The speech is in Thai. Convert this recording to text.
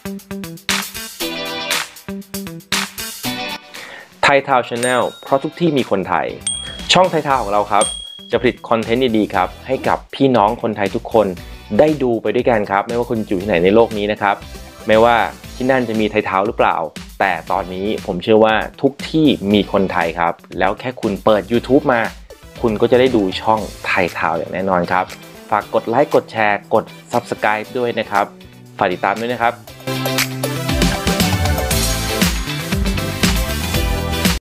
ไทยทาวน์ Channel เพราะทุกที่มีคนไทยช่องไทยทาวน์ของเราครับจะผลิตคอนเทนต์ดีๆครับให้กับพี่น้องคนไทยทุกคนได้ดูไปด้วยกันครับไม่ว่าคุณอยู่ที่ไหนในโลกนี้นะครับไม่ว่าที่นั่นจะมีไทยทาวน์หรือเปล่าแต่ตอนนี้ผมเชื่อว่าทุกที่มีคนไทยครับแล้วแค่คุณเปิด YouTube มาคุณก็จะได้ดูช่องไทยทาวน์อย่างแน่นอนครับฝากกดไลค์กดแชร์กด Subscribe ด้วยนะครับฝากติดตามด้วยนะครับ